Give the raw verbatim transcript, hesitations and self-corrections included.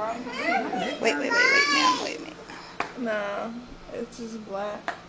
Wait, wait, wait, wait, ma'am, wait a minute. No, it's just black.